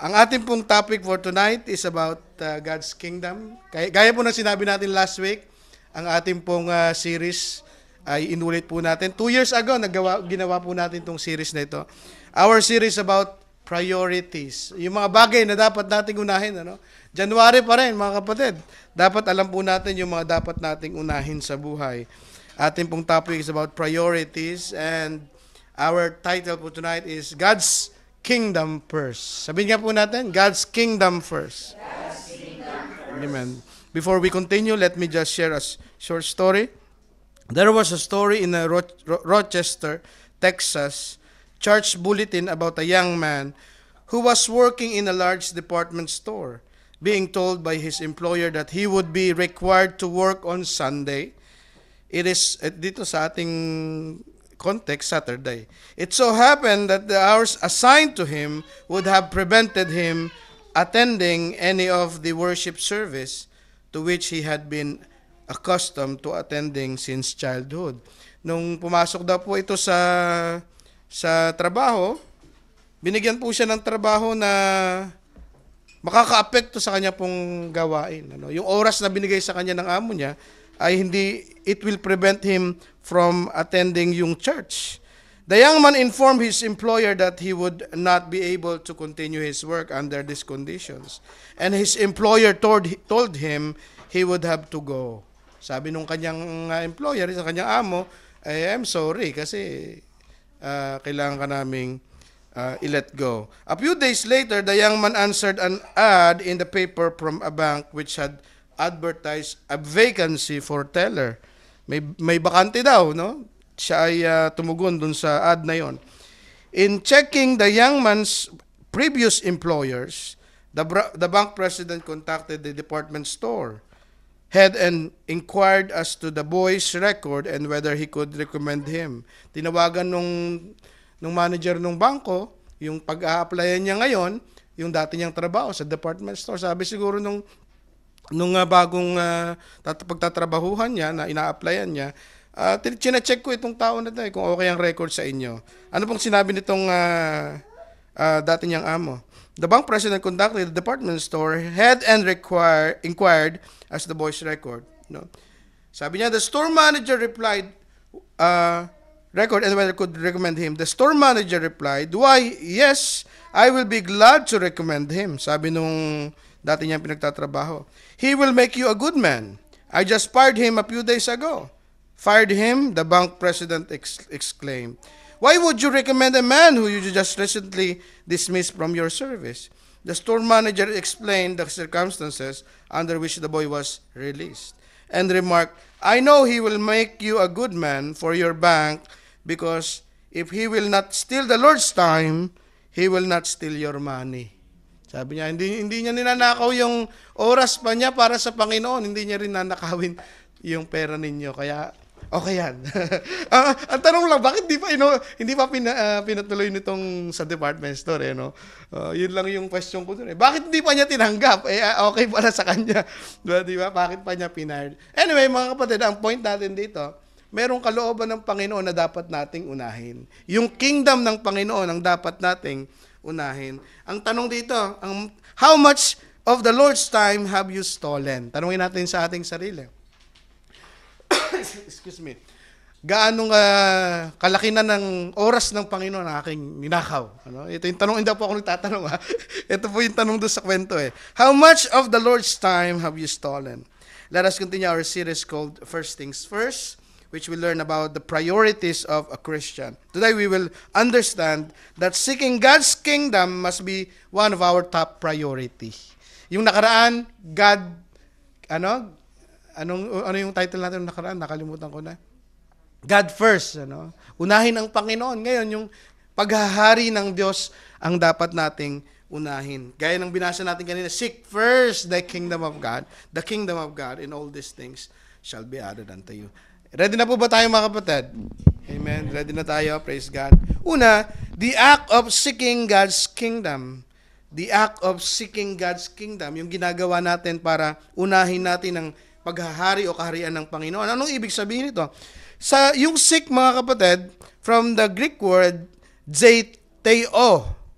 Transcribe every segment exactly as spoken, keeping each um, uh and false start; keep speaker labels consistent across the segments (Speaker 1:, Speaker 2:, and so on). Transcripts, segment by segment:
Speaker 1: Ang ating pong topic for tonight is about uh, God's Kingdom. Gaya, gaya po ng sinabi natin last week, ang ating pong uh, series ay inulit po natin. Two years ago, nagawa, ginawa po natin itong series na ito. Our series about priorities. Yung mga bagay na dapat nating unahin. Ano? January pa rin, mga kapatid. Dapat alam po natin yung mga dapat nating unahin sa buhay. Ating pong topic is about priorities, and our title po tonight is God's Kingdom First. Sabihin nga po natin, God's Kingdom First.
Speaker 2: God's Kingdom First.
Speaker 1: Amen. Before we continue, let me just share a short story. There was a story in a Ro- Ro- Rochester, Texas, church bulletin about a young man who was working in a large department store, being told by his employer that he would be required to work on Sunday. It is, eh, dito sa ating context, Saturday. It so happened that the hours assigned to him would have prevented him attending any of the worship service to which he had been accustomed to attending since childhood. Nung pumasok daw po ito sa sa trabaho, binigyan po siya ng trabaho na makaka-apekto sa kanya pong gawain. Ano? Yung oras na binigay sa kanya ng amo niya ay hindi, it will prevent him from attending yung church. The young man informed his employer that he would not be able to continue his work under these conditions. And his employer told, told him he would have to go. Sabi nung kanyang uh, employer, sa kanyang amo, eh, I'm sorry kasi uh, kailangan ka naming uh, i-let go. A few days later, the young man answered an ad in the paper from a bank which had advertised a vacancy for teller. May may bakante daw, no? Siya ay uh, tumugon dun sa ad na yon. In checking the young man's previous employers, the bra- the bank president contacted the department store head and inquired as to the boy's record and whether he could recommend him. Tinawagan nung nung manager ng bangko, yung pag-a-applyan niya ngayon, yung dati niyang trabaho sa department store. Sabi siguro nung nung uh, bagong uh, tat- pagtatrabahuhan niya, na ina-applyan niya, uh, chine-check ko itong tao na ito eh, kung okay ang record sa inyo. Ano pong sinabi nitong uh, uh, dati niyang amo? The bank president conducted the department store head and require, inquired as the boy's record. No? Sabi niya, the store manager replied, uh, record and whether could recommend him. The store manager replied, why, yes, I will be glad to recommend him. Sabi nung dati niyang pinagtatrabaho. He will make you a good man. I just fired him a few days ago. Fired him, the bank president ex- exclaimed. Why would you recommend a man who you just recently dismissed from your service? The store manager explained the circumstances under which the boy was released and remarked, I know he will make you a good man for your bank because if he will not steal the Lord's time, he will not steal your money. Sabi niya, hindi, hindi niya ninanakaw yung oras pa niya para sa Panginoon. Hindi niya rin nanakawin yung pera ninyo. Kaya, okay yan. uh, ang tanong lang, bakit di pa, ino, hindi pa pina, uh, pinatuloy nitong sa department store? Eh, no? uh, yun lang yung question ko dun. Eh. Bakit hindi pa niya tinanggap? Eh, uh, okay pala sa kanya. Di ba? Bakit pa niya pinard? Anyway, mga kapatid, ang point natin dito, merong kalooban ng Panginoon na dapat nating unahin. Yung kingdom ng Panginoon ang dapat nating unahin. Ang tanong dito, ang, how much of the Lord's time have you stolen? Tanungin natin sa ating sarili. Excuse me. Gaano uh, kalaki na ng oras ng Panginoon ang aking ninakaw? Ano? Ito yung tanong, hindi po ako nagtatanong. Ha? Ito po yung tanong doon sa kwento. Eh. How much of the Lord's time have you stolen? Let us continue our series called First Things First, which we learn about the priorities of a Christian. Today we will understand that seeking God's kingdom must be one of our top priority. Yung nakaraan, God, ano? Anong, ano yung title natin yung nakaraan? Nakalimutan ko na. God first, ano? Unahin ang Panginoon. Ngayon, yung paghahari ng Diyos ang dapat nating unahin. Gaya ng binasa natin kanina, seek first the kingdom of God, the kingdom of God, and all these things shall be added unto you. Ready na po ba tayo, mga kapatid? Amen. Ready na tayo. Praise God. Una, the act of seeking God's kingdom. The act of seeking God's kingdom. Yung ginagawa natin para unahin natin ang paghahari o kaharian ng Panginoon. Anong ibig sabihin nito? Sa yung seek, mga kapatid, from the Greek word zeteo.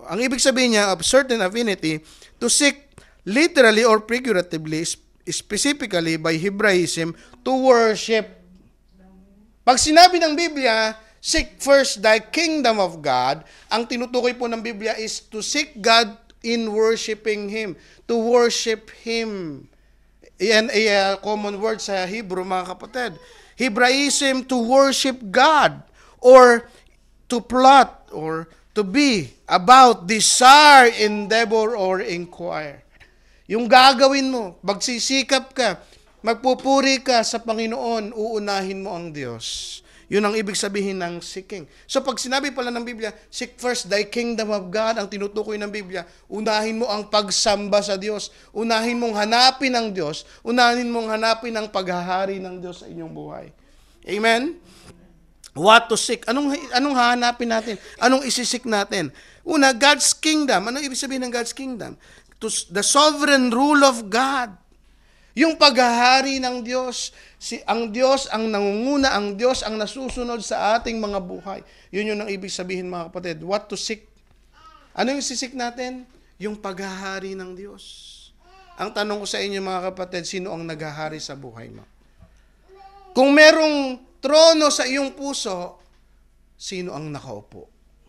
Speaker 1: ang ibig sabihin niya of certain affinity, to seek literally or figuratively, specifically by Hebraism, to worship. Pag sinabi ng Biblia, seek first thy kingdom of God, ang tinutukoy po ng Biblia is to seek God in worshiping Him. To worship Him. Yan ay uh, common word sa Hebrew, mga kapatid. Hebraism, to worship God, or to plot, or to be about, desire, endeavor, or inquire. Yung gagawin mo, magsisikap ka, magpupuri ka sa Panginoon, uunahin mo ang Diyos. Yun ang ibig sabihin ng seeking. So pag sinabi pala ng Biblia, seek first thy kingdom of God, ang tinutukoy ng Biblia, unahin mo ang pagsamba sa Diyos, unahin mong hanapin ang Diyos, unahin mong hanapin ang paghahari ng Diyos sa inyong buhay. Amen? What to seek? Anong, anong hahanapin natin? Anong isisik natin? Una, God's kingdom. Anong ibig sabihin ng God's kingdom? To the sovereign rule of God. Yung paghahari ng Diyos, si ang Diyos ang nangunguna, ang Diyos ang nasusunod sa ating mga buhay. Yun yung ang ibig sabihin, mga kapatid. What to seek? Ano yung sisik natin? Yung paghahari ng Diyos. Ang tanong ko sa inyo, mga kapatid, sino ang naghahari sa buhay mo? Kung merong trono sa iyong puso, sino ang nakaupo?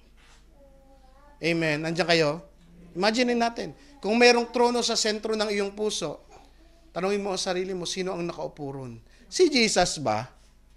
Speaker 1: Amen. Andiyan kayo? Imagine natin. Kung merong trono sa sentro ng iyong puso, tanungin mo ang sarili mo, sino ang nakaupo ron? Si Jesus ba?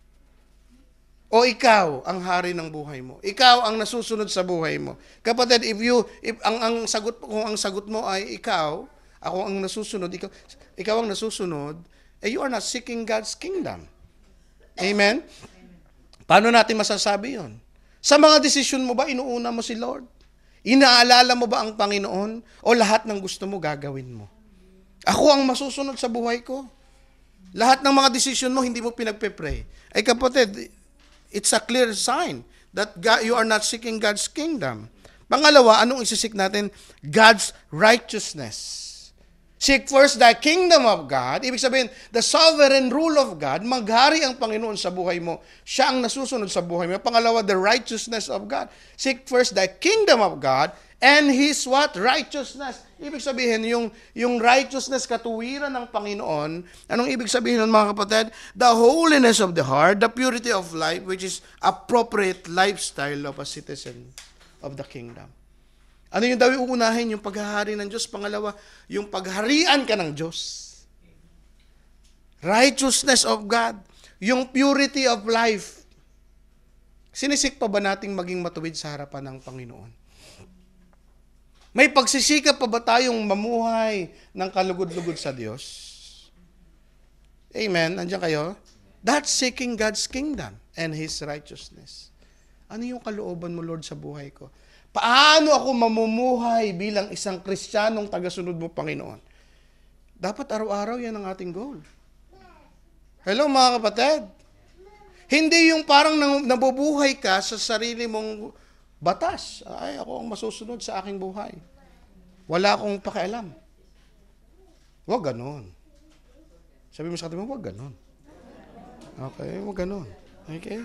Speaker 1: O ikaw ang hari ng buhay mo? Ikaw ang nasusunod sa buhay mo? Kapatid, if you, if ang, ang sagot, kung ang sagot mo ay ikaw, ako ang nasusunod, ikaw, ikaw ang nasusunod, eh you are not seeking God's kingdom. Amen? Paano natin masasabi yon? Sa mga desisyon mo ba, inuuna mo si Lord? Inaalala mo ba ang Panginoon? O lahat ng gusto mo gagawin mo? Ako ang masusunod sa buhay ko. Lahat ng mga desisyon mo, hindi mo pinagpe-pray. Ay kapatid, it's a clear sign that God, you are not seeking God's kingdom. Pangalawa, anong isisik natin? God's righteousness. Seek first the kingdom of God. Ibig sabihin, the sovereign rule of God, maghari ang Panginoon sa buhay mo. Siya ang nasusunod sa buhay mo. Pangalawa, the righteousness of God. Seek first the kingdom of God and His what? Righteousness. Ibig sabihin, yung, yung righteousness, katuwiran ng Panginoon. Anong ibig sabihin nun, mga kapatid? The holiness of the heart, the purity of life, which is appropriate lifestyle of a citizen of the kingdom. Ano yung daw uunahin? Yung paghahari ng Diyos. Pangalawa, yung pagharian ka ng Diyos. Righteousness of God. Yung purity of life. Sinisik pa ba nating maging matuwid sa harapan ng Panginoon? May pagsisikap pa ba tayong mamuhay ng kalugod-lugod sa Diyos? Amen. Nandiyan kayo? That's seeking God's kingdom and His righteousness. Ano yung kalooban mo, Lord, sa buhay ko? Paano ako mamumuhay bilang isang Kristiyanong tagasunod mo, Panginoon? Dapat araw-araw yan ang ating goal. Hello, mga kapatid. Hindi yung parang nabubuhay ka sa sarili mong batas. Ay, ako ang masusunod sa aking buhay. Wala akong pakialam. Huwag ganon. Sabi mo sa atin mo, huwag ganon. Okay, huwag ganon. Okay?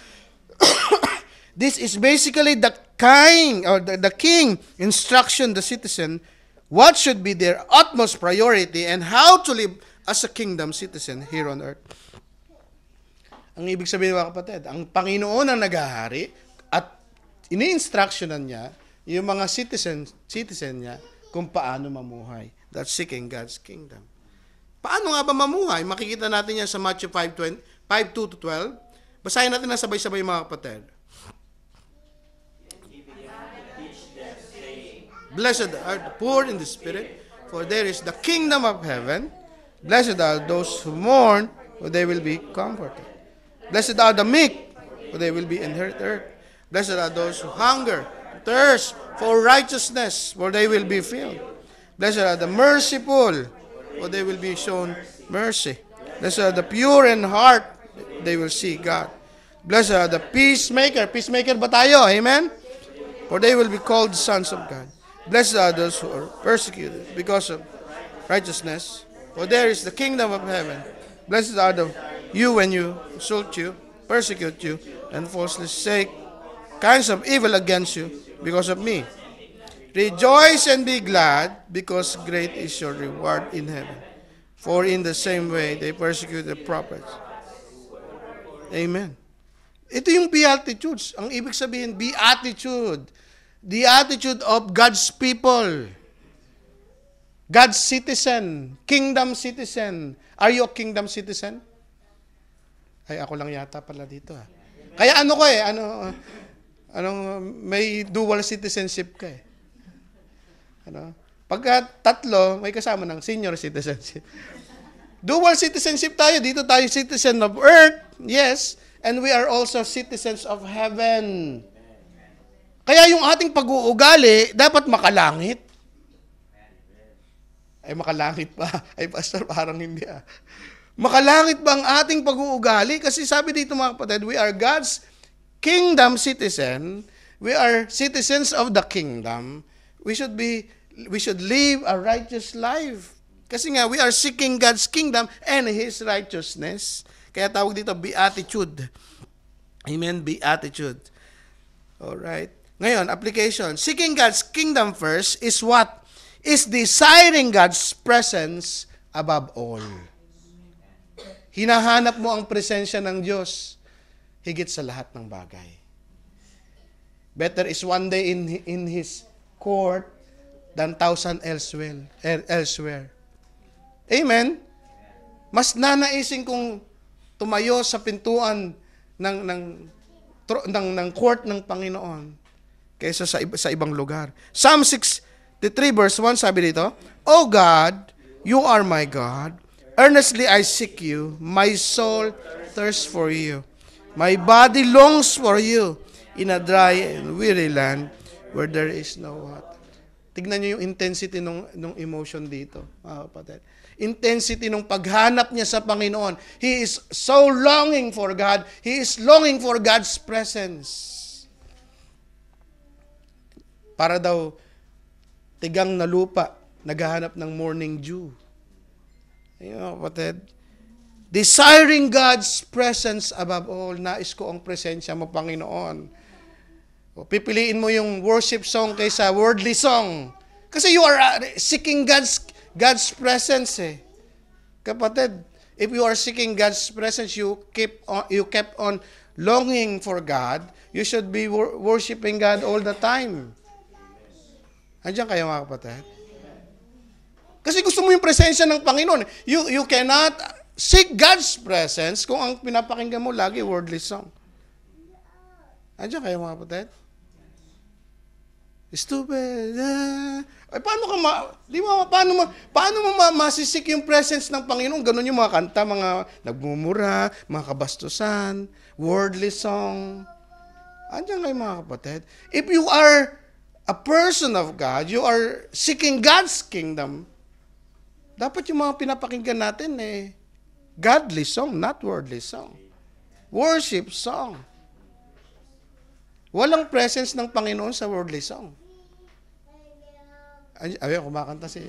Speaker 1: This is basically the king or the, the king instruction the citizen what should be their utmost priority and how to live as a kingdom citizen here on earth. Ang ibig sabihin, mga kapatid, ang Panginoon ang naghahari at ini-instructionan niya yung mga citizen citizen niya kung paano mamuhay. That's seeking God's kingdom. Paano nga ba mamuhay? Makikita natin yan sa Matthew five two to twelve. Basahin natin na sabay-sabay, mga kapatid. Blessed are the poor in the spirit, for there is the kingdom of heaven. Blessed are those who mourn, for they will be comforted. Blessed are the meek, for they will be inherit earth. Blessed are those who hunger, thirst for righteousness, for they will be filled. Blessed are the merciful, for they will be shown mercy. Blessed are the pure in heart, they will see God. Blessed are the peacemaker. Peacemaker ba tayo? Amen? For they will be called sons of God. Blessed are those who are persecuted because of righteousness, for there is the kingdom of heaven. Blessed are the you when you insult you, persecute you, and falsely say kinds of evil against you because of me. Rejoice and be glad, because great is your reward in heaven. For in the same way, they persecute the prophets. Amen. Ito yung beatitudes. Ang ibig sabihin, beatitude. The attitude of God's people. God's citizen. Kingdom citizen. Are you a kingdom citizen? Ay, ako lang yata pala dito. Ha? Kaya ano ko eh, ano, anong, may dual citizenship ka eh. Ano? Pagka tatlo, may kasama ng senior citizenship. Dual citizenship tayo. Dito tayo citizen of earth. Yes. And we are also citizens of heaven. Kaya yung ating pag-uugali, dapat makalangit. Ay, makalangit pa. Ay, pastor, parang hindi ah. Makalangit ba ang ating pag-uugali? Kasi sabi dito mga kapatid, we are God's kingdom citizen. We are citizens of the kingdom. We should be, we should live a righteous life. Kasi nga, we are seeking God's kingdom and His righteousness. Kaya tawag dito, beatitude. Amen, beatitude. Alright. Ngayon, application. Seeking God's kingdom first is what? Is desiring God's presence above all. Hinahanap mo ang presensya ng Diyos higit sa lahat ng bagay. Better is one day in, in His court than thousand elsewhere. elsewhere. Amen? Mas nanaisin kong tumayo sa pintuan ng, ng, ng, ng court ng Panginoon kaysa sa, sa ibang lugar. Psalm sixty-three verse one, sabi dito, O God, you are my God. Earnestly I seek you. My soul thirsts for you. My body longs for you in a dry and weary land where there is no water. Tignan niyo yung intensity ng, ng emotion dito, mga kapatid. Intensity ng paghanap niya sa Panginoon. He is so longing for God. He is longing for God's presence. Para daw tigang na lupa, naghahanap ng morning dew. Ayun, kapatid. Desiring God's presence above all. Nais ko ang presensya mo, Panginoon. O, pipiliin mo yung worship song kaysa worldly song. Kasi you are uh, seeking God's God's presence eh. Kapatid, if you are seeking God's presence, you keep on, you kept on longing for God, you should be wor- worshiping God all the time. Andiyan kayo mga kapatid? Kasi gusto mo yung presensya ng Panginoon. You, you cannot seek God's presence kung ang pinapakinggan mo lagi worldly song. Andiyan kayo mga kapatid? Stupid. Ah. Ay, paano ka ma... Di mo, paano, ma, paano mo ma, masisik yung presence ng Panginoon? Ganun yung mga kanta, mga nagmumura, mga kabastusan, worldly song. Andiyan kayo mga kapatid? If you are a person of God, you are seeking God's kingdom, dapat yung mga pinapakinggan natin eh, godly song, not worldly song. Worship song. Walang presence ng Panginoon sa worldly song. Ay, ay kumakanta si...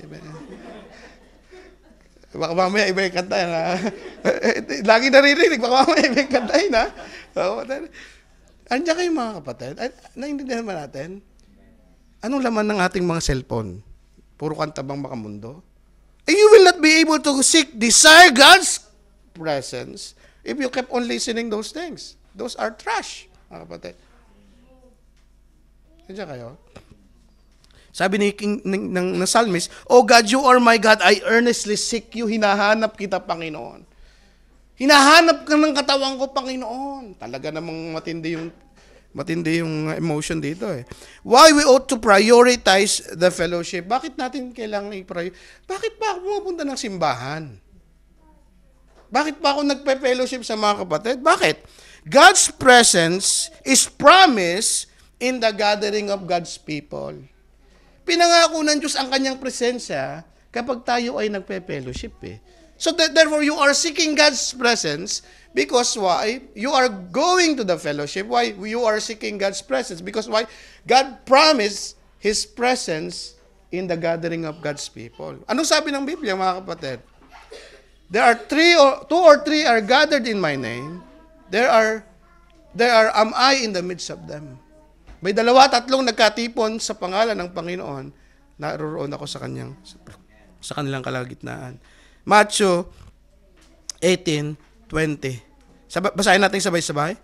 Speaker 1: Baka mamaya iba yung kanta na. Lagi naririnig, baka mamaya iba yung kanta na. Andiyan kayo mga kapatid. Ay, naiintindihan ba natin? Anong laman ng ating mga cellphone? Puro kanta bang makamundo? And you will not be able to seek, desire God's presence if you kept on listening those things. Those are trash, mga kapatid. Nandiyan kayo? Sabi ni King, ng, ng, ng psalmist, O God, you are my God, I earnestly seek you. Hinahanap kita, Panginoon. Hinahanap ka ng katawan ko, Panginoon. Talaga namang matindi yung, matindi yung emotion dito eh. Why we ought to prioritize the fellowship? Bakit natin kailangan i-prioritize? Bakit pa ako pumunta ng simbahan? Bakit pa ako nagpe-fellowship sa mga kapatid? Bakit? God's presence is promised in the gathering of God's people. Pinangako ng Diyos ang kanyang presensya kapag tayo ay nagpe-fellowship eh. So that, therefore, you are seeking God's presence because why? You are going to the fellowship. Why? You are seeking God's presence. Because why? God promised His presence in the gathering of God's people. Anong sabi ng Biblia, mga kapatid? There are three or two or three are gathered in my name. There are, there are, am I in the midst of them. May dalawa, tatlong nagkatipon sa pangalan ng Panginoon, naroroon ako sa kanyang, sa kanilang kalagitnaan. Matthew eighteen twenty. Sab- basahin natin sabay-sabay.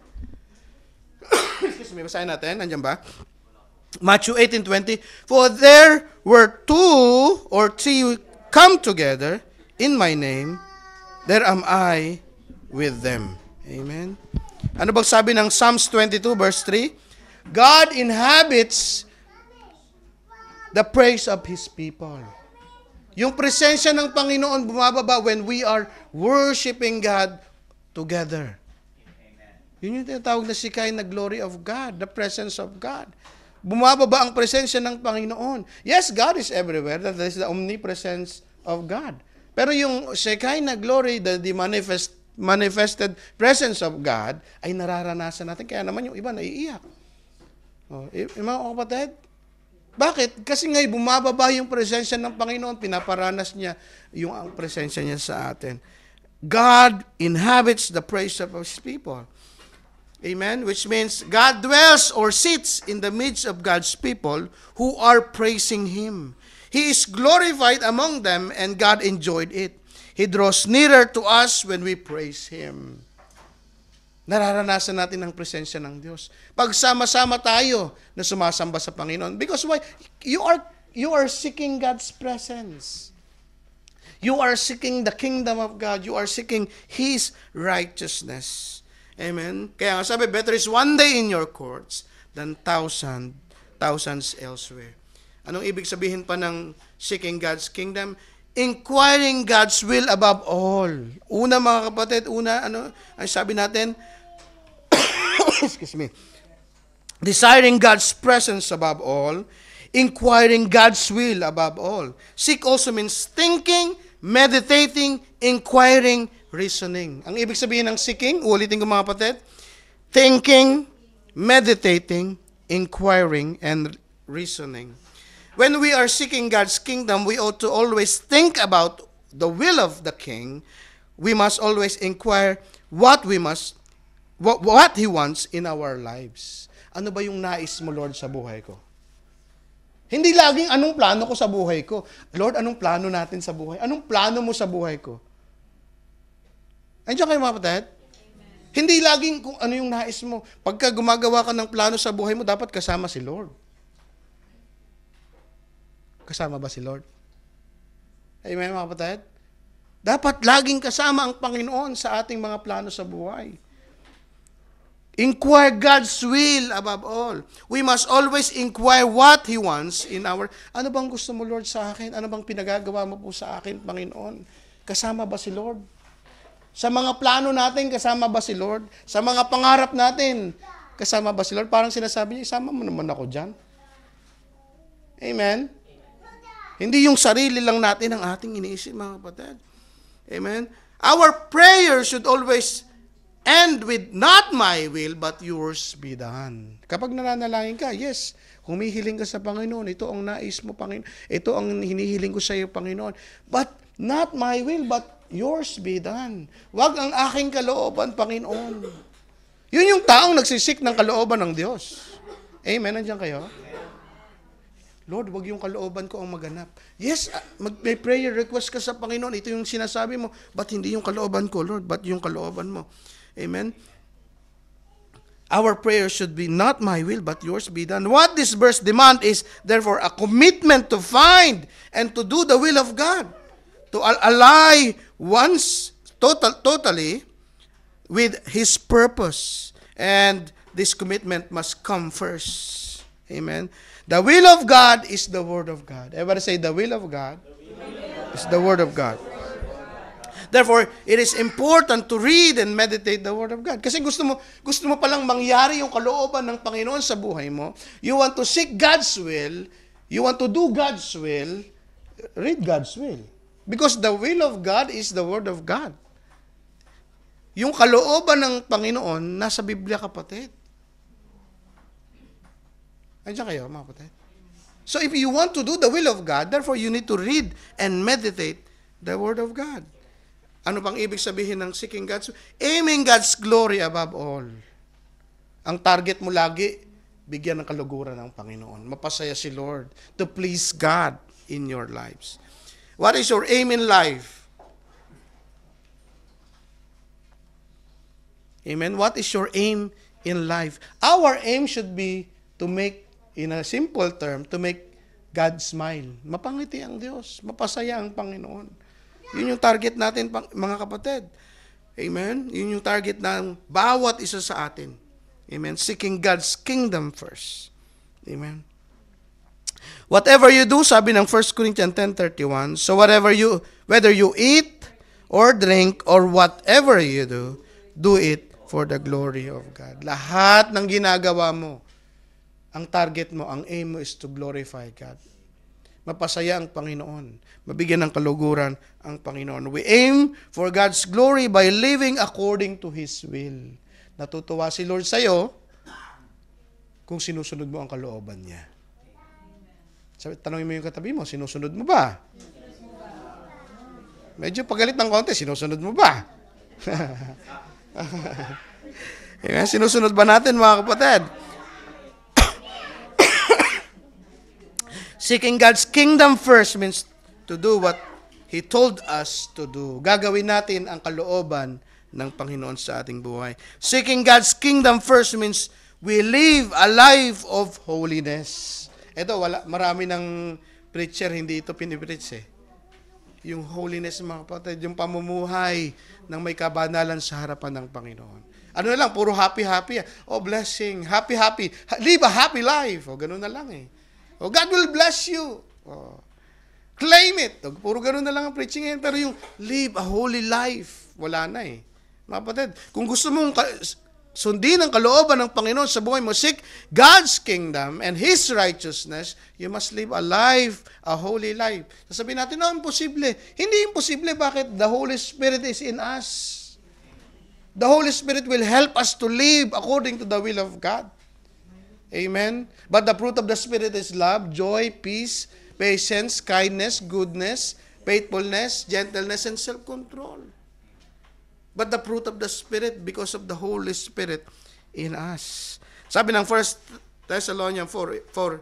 Speaker 1: Excuse me, basahin natin. Nandiyan ba? Matthew eighteen twenty. For there were two or three come together in my name, there am I with them. Amen. Ano bang sabi ng Psalms twenty-two verse three? God inhabits the praise of His people. Yung presensya ng Panginoon bumababa when we are worshiping God together. Yun yung tinatawag na Shekinah glory of God, the presence of God. Bumababa ang presensya ng Panginoon. Yes, God is everywhere. That is the omnipresence of God. Pero yung Shekinah glory, the, the manifest, manifested presence of God, ay nararanasan natin. Kaya naman yung iba naiiyak. Oh, yung mga kapatid, bakit? Kasi ngay bumababa yung presensya ng Panginoon, pinaparanas niya yung ang presensya niya sa atin. God inhabits the praise of His people. Amen? Which means God dwells or sits in the midst of God's people who are praising Him. He is glorified among them and God enjoyed it. He draws nearer to us when we praise Him. Nararanasan natin ang presensya ng Diyos. Pagsama-sama tayo na sumasamba sa Panginoon. Because why? You are, you are seeking God's presence. You are seeking the kingdom of God. You are seeking His righteousness. Amen? Kaya nga sabi, better is one day in your courts than thousand, thousands elsewhere. Anong ibig sabihin pa ng seeking God's kingdom? Inquiring God's will above all. Una mga kapatid, una, ano, ang sabi natin, excuse me, desiring God's presence above all, inquiring God's will above all. Seek also means thinking, meditating, inquiring, reasoning. Ang ibig sabihin ng seeking, ulitin ko mga kapatid, thinking, meditating, inquiring, and reasoning. When we are seeking God's kingdom, we ought to always think about the will of the King. We must always inquire what we must, what, what He wants in our lives. Ano ba yung nais mo, Lord, sa buhay ko? Hindi laging anong plano ko sa buhay ko. Lord, anong plano natin sa buhay? Anong plano mo sa buhay ko? Andiyan kayo mga kapatid? Hindi laging kung ano yung nais mo. Pagka gumagawa ka ng plano sa buhay mo, dapat kasama si Lord. Kasama ba si Lord? Amen mga kapatid? Dapat laging kasama ang Panginoon sa ating mga plano sa buhay. Inquire God's will above all. We must always inquire what He wants in our... Ano bang gusto mo, Lord, sa akin? Ano bang pinagagawa mo po sa akin, Panginoon? Kasama ba si Lord? Sa mga plano natin, kasama ba si Lord? Sa mga pangarap natin, kasama ba si Lord? Parang sinasabi niya, isama mo naman ako dyan. Amen? Hindi yung sarili lang natin ang ating iniisip, mga kapatid. Amen? Our prayer should always end with, not my will, but yours be done. Kapag nananalangin ka, yes, humihiling ka sa Panginoon, ito ang nais mo, Panginoon. Ito ang hinihiling ko sa iyo, Panginoon. But not my will, but yours be done. Wag ang aking kalooban, Panginoon. Yun yung taong nagsisik ng kalooban ng Diyos. Amen? Nandiyan kayo? Lord, wag yung kalooban ko ang maganap. Yes, mag, may prayer request ka sa Panginoon. Ito yung sinasabi mo. Ba't hindi yung kalooban ko, Lord? Ba't yung kalooban mo? Amen? Our prayer should be not my will, but yours be done. What this verse demand is, therefore, a commitment to find and to do the will of God. To ally once total, totally with His purpose. And this commitment must come first. Amen? The will of God is the Word of God. Everybody say, the will of God is the Word of God. Therefore, it is important to read and meditate the Word of God. Kasi gusto mo, gusto mo palang mangyari yung kalooban ng Panginoon sa buhay mo. You want to seek God's will. You want to do God's will. Read God's will. Because the will of God is the Word of God. Yung kalooban ng Panginoon, nasa Biblia, kapatid. Andiyan kayo, mga kapatid? So if you want to do the will of God, therefore you need to read and meditate the Word of God. Ano bang ibig sabihin ng seeking God's will? Aiming God's glory above all. Ang target mo lagi, bigyan ng kaluguran ng Panginoon. Mapasaya si Lord to please God in your lives. What is your aim in life? Amen. What is your aim in life? Our aim should be to make, in a simple term, to make God smile. Mapangiti ang Diyos. Mapasaya ang Panginoon. Yun yung target natin, mga kapatid. Amen. Yun yung target ng bawat isa sa atin. Amen. Seeking God's kingdom first. Amen. Whatever you do, sabi ng First Corinthians ten thirty-one, so whatever you, whether you eat or drink or whatever you do, do it for the glory of God. Lahat ng ginagawa mo, ang target mo, ang aim mo is to glorify God. Mapasaya ang Panginoon. Mabigyan ng kaluguran ang Panginoon. We aim for God's glory by living according to His will. Natutuwa si Lord sa'yo kung sinusunod mo ang kalooban niya. Sabi, tanongin mo yung katabi mo, sinusunod mo ba? Medyo pagalit ng konti, sinusunod mo ba? Amen. Sinusunod ba natin, mga kapatid? Seeking God's kingdom first means to do what He told us to do. Gagawin natin ang kalooban ng Panginoon sa ating buhay. Seeking God's kingdom first means we live a life of holiness. Ito, wala, marami ng preacher, hindi ito pinipreach eh. Yung holiness, mga kapatid, yung pamumuhay ng may kabanalan sa harapan ng Panginoon. Ano na lang, puro happy-happy. Oh, blessing, happy-happy. Live a happy life. O, ganun na lang eh. Oh, God will bless you. Oh, claim it. O, puro ganun na lang ang preaching ngayon. Pero yung live a holy life, wala na eh. Mga kapatid, kung gusto mong sundin ang kalooban ng Panginoon sa buhay mo, seek God's kingdom and His righteousness, you must live a life, a holy life. Sasabihin natin, no, imposible. Hindi imposible. Bakit? The Holy Spirit is in us. The Holy Spirit will help us to live according to the will of God. Amen? But the fruit of the Spirit is love, joy, peace, patience, kindness, goodness, faithfulness, gentleness, and self-control. But the fruit of the Spirit, because of the Holy Spirit in us. Sabi ng First Thessalonians four,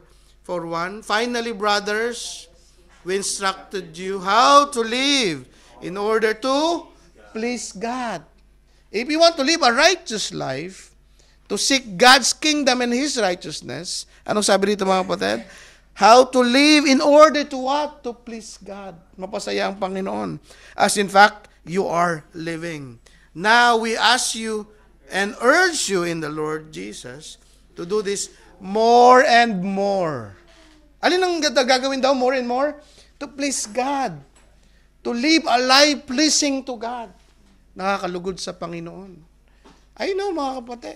Speaker 1: one, finally, brothers, we instructed you how to live in order to please God. If you want to live a righteous life, to seek God's kingdom and His righteousness, anong sabi dito, mga kapatid? How to live in order to what? To please God. Mapasaya ang Panginoon. As in fact, you are living. Now we ask you and urge you in the Lord Jesus to do this more and more. Alin ang gagawin daw more and more? To please God. To live a life pleasing to God. Nakakalugod sa Panginoon. I know, mga kapatid.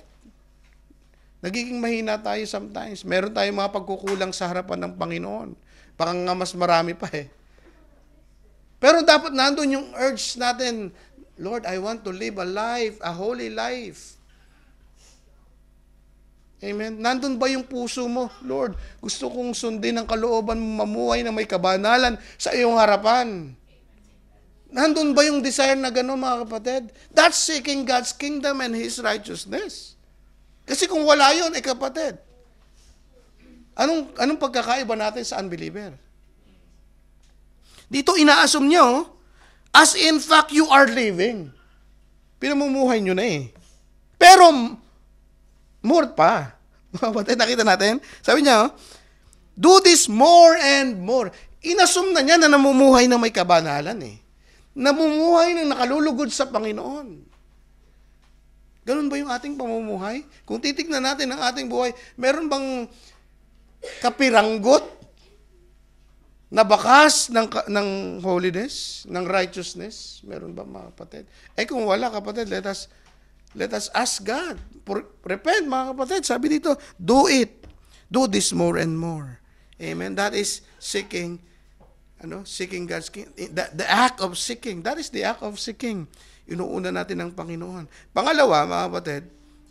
Speaker 1: Nagiging mahina tayo sometimes. Meron tayong mga pagkukulang sa harapan ng Panginoon. Parang nga mas marami pa eh. Pero dapat nandun yung urge natin, Lord, I want to live a life, a holy life. Amen. Nandun ba yung puso mo? Lord, gusto kong sundin ang kalooban mo, mamuhay na may kabanalan sa iyong harapan. Nandun ba yung desire na gano'n, mga kapatid? That's seeking God's kingdom and His righteousness. Kasi kung wala yun, eh kapatid, anong, anong pagkakaiba natin sa unbeliever? Dito ina-assume nyo, as in fact you are living. Pinamumuhay nyo na eh. Pero, more pa. Kapatid, nakita natin? Sabi niya, do this more and more. Inassume na niya na namumuhay ng may kabanalan eh. Namumuhay ng nakalulugod sa Panginoon. Ganun ba yung ating pamumuhay? Kung titignan natin ang ating buhay, meron bang kapiranggot na bakas ng, ng holiness, ng righteousness? Meron ba, mga kapatid? Eh kung wala, kapatid, let us, let us ask God. For, repent, mga kapatid. Sabi dito, do it. Do this more and more. Amen? That is seeking, ano, seeking God's kingdom. The, the act of seeking. That is the act of seeking. Inuuna natin ang Panginoon. Pangalawa, mga kapatid,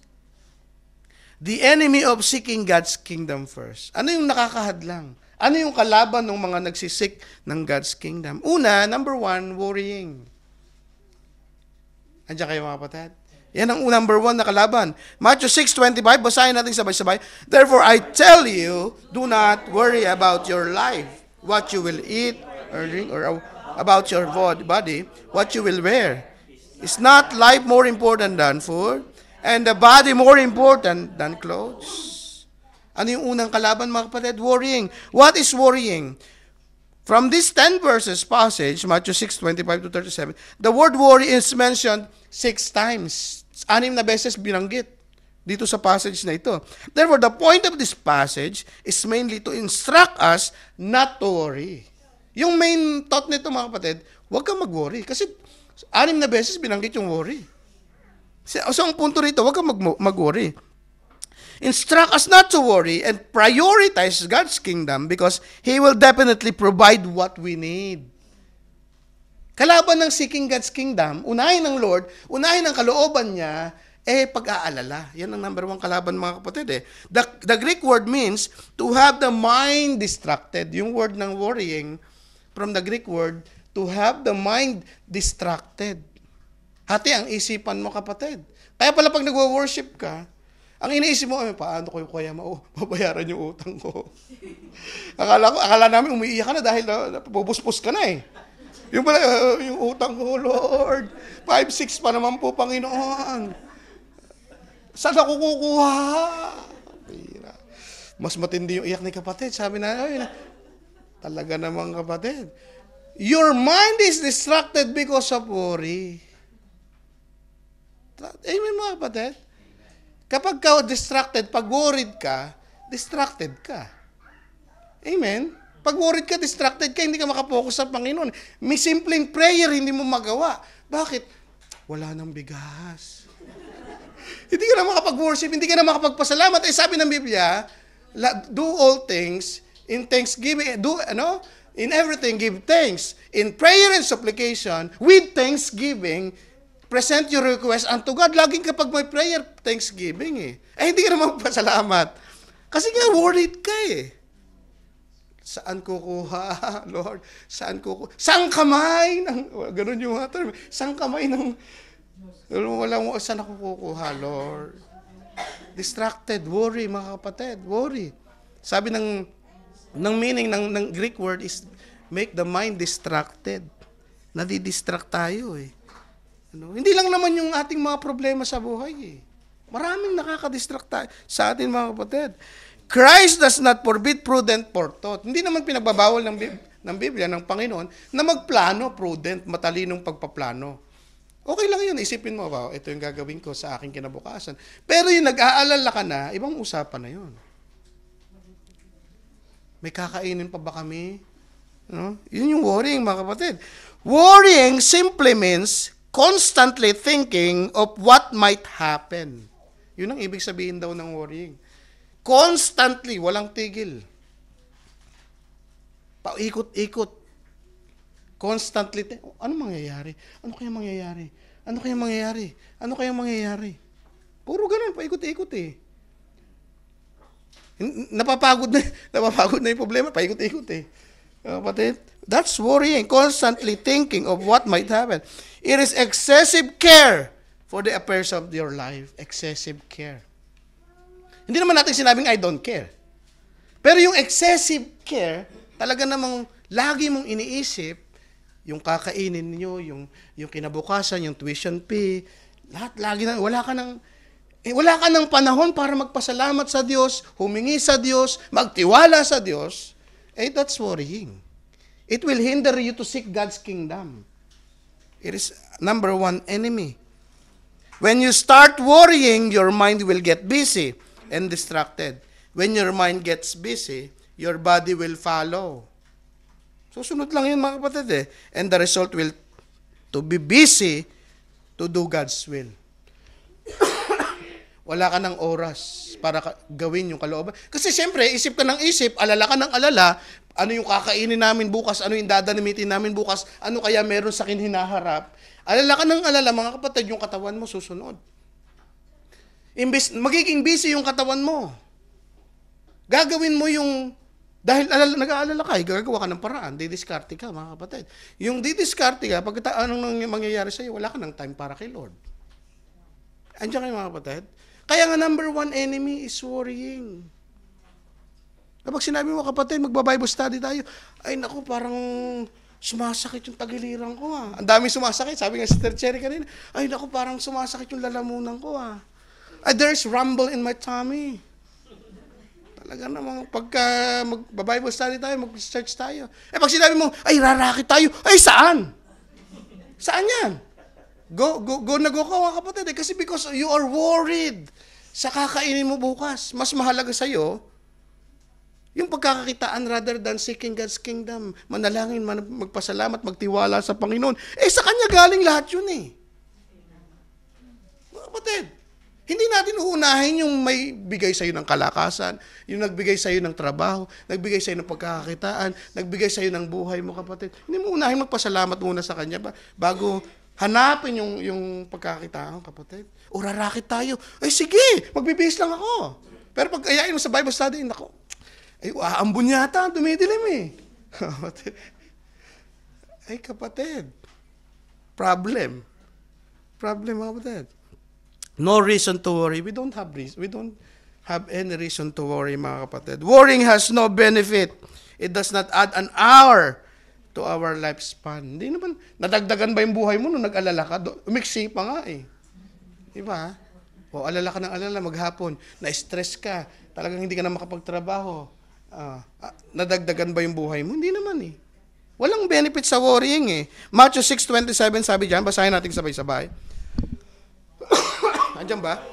Speaker 1: the enemy of seeking God's kingdom first. Ano yung nakakahadlang? Ano yung kalaban ng mga nagsisik ng God's kingdom? Una, number one, worrying. Andiyan kayo, mga kapatid? Yan ang number one na kalaban. Matthew six twenty-five, basahin natin sabay-sabay. Therefore, I tell you, do not worry about your life, what you will eat or drink, or about your body, what you will wear. Is not life more important than food? And the body more important than clothes? Ano yung unang kalaban, mga kapatid? Worrying. What is worrying? From this ten verses passage, Matthew six twenty-five to thirty-seven, the word worry is mentioned six times. Anim na beses binanggit dito sa passage na ito. Therefore, the point of this passage is mainly to instruct us not to worry. Yung main thought nito, mga kapatid, huwag kang mag-worry. Kasi anim na beses binanggit yung worry. So, ang punto rito, huwag kang mag- mag-worry. Instruct us not to worry and prioritize God's kingdom because He will definitely provide what we need. Kalaban ng seeking God's kingdom, unahin ng Lord, unahin ng kalooban niya, eh pag-aalala. Yan ang number one kalaban, mga kapatid. Eh. The, the Greek word means to have the mind distracted. Yung word ng worrying, from the Greek word, to have the mind distracted. Hati ang isipan mo, kapatid. Kaya pala pag nagwo-worship ka, ang iniisip mo, ay, paano ko kaya mabayaran yung utang ko? akala ko, akala namin umiiyak ka na dahil napupuspos ka na eh. Yung pala, uh, yung utang ko, Lord, five six pa naman po, Panginoon. Saan ako kukuha? Mas matindi yung iyak ni kapatid. Sabi na, ay, talaga namang kapatid. Your mind is distracted because of worry. Amen, mga kapatid? Kapag ka distracted, pag worried ka, distracted ka. Amen? Pag worried ka, distracted ka, hindi ka makapokus sa Panginoon. May simpleng prayer, hindi mo magawa. Bakit? Wala nang bigas. Hindi ka na makapag-worship, hindi ka na makapagpasalamat. Eh, sabi ng Biblia, do all things in thanksgiving, do, ano? In everything, give thanks. In prayer and supplication, with thanksgiving, present your request unto God. Laging kapag may prayer, thanksgiving eh. Eh, hindi ka na magpasalamat. Kasi nga, worried ka eh. Saan kukuha, Lord? Saan kukuha? Saan kamay ng, ganun yung mga term. Saan kamay ng, wala mo, saan ako kukuha, Lord? Distracted, worry, mga kapatid, worry. Sabi ng, ng meaning ng, ng Greek word is, make the mind distracted. Nadidistract tayo eh. Ano? Hindi lang naman yung ating mga problema sa buhay eh. Maraming nakakadistract tayo sa atin, mga kapatid. Christ does not forbid prudent forethought. Hindi naman pinagbabawal ng, ng Biblia, ng Panginoon, na magplano, prudent, matalinong pagpaplano. Okay lang yun, isipin mo, wow, ito yung gagawin ko sa aking kinabukasan. Pero yung nag-aalala ka na, ibang usapan na yun. May kakainin pa ba kami? No? Yun yung worrying, mga kapatid. Worrying simply means constantly thinking of what might happen. Yun ang ibig sabihin daw ng worrying. Constantly, walang tigil. Paikot-ikot. Constantly, oh, ano mangyayari? Ano kaya mangyayari? Ano kaya mangyayari? Ano kaya mangyayari? Puro ganun, paikot-ikot eh. Napapagod na, napapagod na yung problema, paikot-ikot eh. Kapatid, that's worrying, constantly thinking of what might happen. It is excessive care for the affairs of your life. Excessive care. Hindi naman natin sinabing I don't care. Pero yung excessive care, talaga namang lagi mong iniisip, yung kakainin niyo, yung, yung kinabukasan, yung tuition fee, lahat, lagi na, wala ka ng, eh, wala ka ng panahon para magpasalamat sa Diyos, humingi sa Diyos, magtiwala sa Diyos, eh, that's worrying. It will hinder you to seek God's kingdom. It is number one enemy. When you start worrying, your mind will get busy and distracted. When your mind gets busy, your body will follow. Susunod lang yun, mga kapatid eh. And the result will to be busy to do God's will. Wala ka ng oras para gawin yung kalooban. Kasi siyempre, isip ka ng isip, alala ka ng alala, ano yung kakainin namin bukas, ano yung dadanamitin namin bukas, ano kaya meron sa akin hinaharap. Alala ka ng alala, mga kapatid, yung katawan mo susunod. Imbes, magiging busy yung katawan mo. Gagawin mo yung, dahil alala, nag-aalala ka, gagawa ka ng paraan, didiskarte ka, mga kapatid. Yung didiskarte ka, pag anong mangyayari sa'yo, wala ka ng time para kay Lord. Andiyan kayo mga kapatid? Kaya nga number one enemy is worrying. Kapag sinabi mo kapatid, magba-Bible study tayo, ay naku, parang sumasakit yung tagiliran ko ah. Ang dami sumasakit. Sabi nga si Sister Cherry kanina, ay naku, parang sumasakit yung lalamunan ko ah. Ay, there's rumble in my tummy. Talaga namang pagka mag-Bible study tayo, mag-church tayo. Eh pag sinabi mo, ay rarakit tayo, ay saan? Saan yan? Go, go, go na go ka mga kapatid. Eh. Kasi because you are worried sa kakainin mo bukas. Mas mahalaga sa'yo, yung pagkakakitaan rather than seeking God's kingdom. Manalangin, man, magpasalamat, magtiwala sa Panginoon. Eh sa Kanya galing lahat yun eh. Mga kapatid, hindi natin uunahin yung may bigay sa'yo ng kalakasan, yung nagbigay sa'yo ng trabaho, nagbigay sa'yo ng pagkakakitaan, nagbigay sa'yo ng buhay mo kapatid. Hindi mo unahin magpasalamat muna sa Kanya ba, bago hanapin yung, yung pagkakakitaan kapatid. O rarakit tayo. Ay sige, magbibihis lang ako. Pero pag ayain mo sa Bible study, nako, ay, aambon yata, dumidilim eh. Ay, kapatid. Problem. Problem, mga kapatid. No reason to worry. We don't have reason. We don't have any reason to worry, mga kapatid. Worrying has no benefit. It does not add an hour to our lifespan. Hindi naman, nadagdagan ba yung buhay mo nung nag-alala ka? Umiksi pa nga eh. Diba? O alala ka ng alala maghapon. Na-stress ka. Talagang hindi ka na makapagtrabaho. Uh, uh, nadagdagan ba yung buhay mo? Hindi naman eh. Walang benefit sa worrying eh. Matthew six twenty-seven sabi dyan, basahin natin sabay-sabay. Andiyan ba?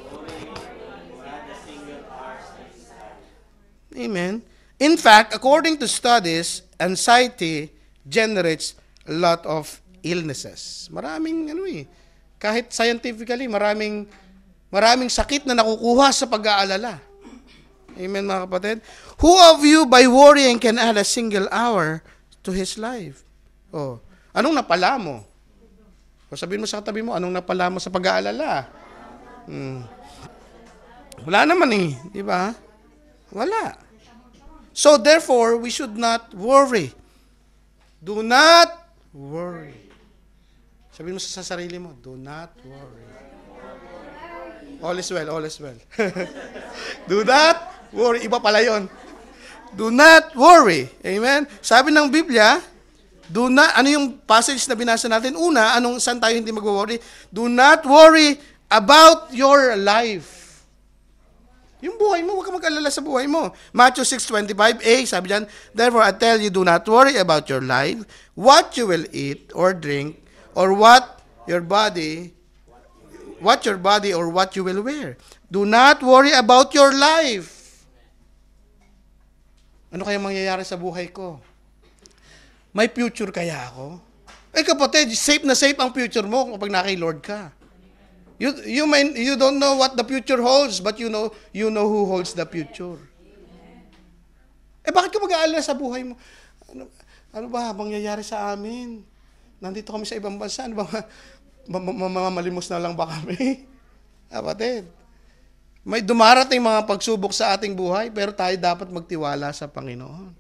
Speaker 1: Amen. In fact, according to studies, anxiety generates a lot of illnesses. Maraming ano eh. Kahit scientifically, maraming maraming sakit na nakukuha sa pag-aalala. Amen, mga kapatid. Who of you by worrying can add a single hour to his life? Oh, anong napala mo? O sabihin mo sa katabi mo, anong napala mo sa pag-aalala? Hmm. Wala naman eh, di ba? Wala. So therefore, we should not worry. Do not worry. Sabihin mo sa sarili mo, do not worry. All is well, all is well. Do not worry. Iba pala yun. Do not worry. Amen? Sabi ng Biblia, do not, ano yung passage na binasa natin? Una, anong saan tayo hindi mag-worry? Do not worry about your life. Yung buhay mo, huwag ka mag-alala sa buhay mo. Matthew six twenty-five a, sabi dyan, therefore I tell you, do not worry about your life, what you will eat or drink, or what your body, what your body or what you will wear. Do not worry about your life. Ano kaya mangyayari sa buhay ko? May future kaya ako? Eh kapatid, safe na safe ang future mo kapag naka Lord ka. You you may, you don't know what the future holds, but you know you know who holds the future. Eh bakit ka mag-aalala sa buhay mo? Ano, ano ba mangyayari sa amin? Nandito kami sa ibang bansa, ano ba? Mga malimos na lang ba kami? Kapatid, may dumarating mga pagsubok sa ating buhay, pero tayo dapat magtiwala sa Panginoon.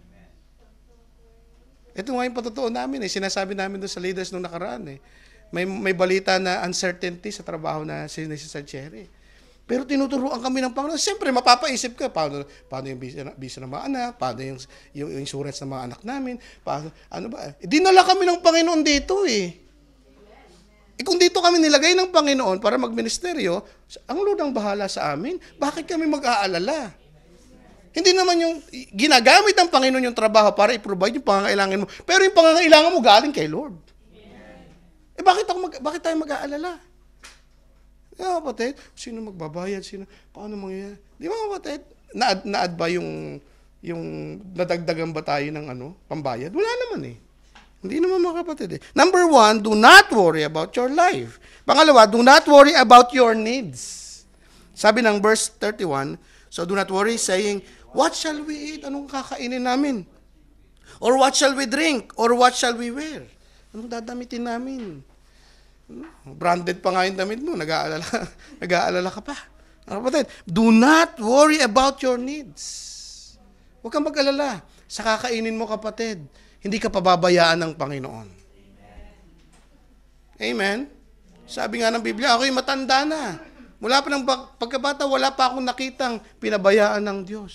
Speaker 1: Ito nga yung patotoo namin eh. Sinasabi namin doon sa leaders nung nakaraan eh. May, may balita na uncertainty sa trabaho na si Sister Cherry. Pero tinuturuan kami ng Panginoon. Siyempre, mapapaisip ka, paano, paano yung visa, visa ng mga anak, paano yung, yung insurance ng mga anak namin, paano, ano ba? Eh, dinala kami ng Panginoon dito eh. Eh kung dito kami nilagay ng Panginoon para magministeryo, ang Lord ang bahala sa amin, bakit kami mag-aalala? Hindi naman yung ginagamit ng Panginoon yung trabaho para i-provide yung pangangailangan mo, pero yung pangangailangan mo galing kay Lord. Eh bakit, ako mag, bakit tayo mag-aalala? Yeah, kapatid, sino magbabayad? Sino, paano mangyayari? Di ba kapatid? Na-add, na-add ba yung, yung nadagdagan ba tayo ng ano, pambayad? Wala naman eh. Hindi naman mga kapatid eh. Number one, do not worry about your life. Pangalawa, do not worry about your needs. Sabi ng verse thirty-one, so do not worry saying, what shall we eat? Anong kakainin namin? Or what shall we drink? Or what shall we wear? Anong dadamitin namin? Branded pa nga yung damit mo, nag-aalala, nag-aalala ka pa. Kapatid, do not worry about your needs. Huwag kang mag-alala. Sa kakainin mo, kapatid, hindi ka pababayaan ng Panginoon. Amen? Sabi nga ng Biblia, ako'y matanda na. Mula pa ng bak- pagkabata, wala pa akong nakitang pinabayaan ng Diyos.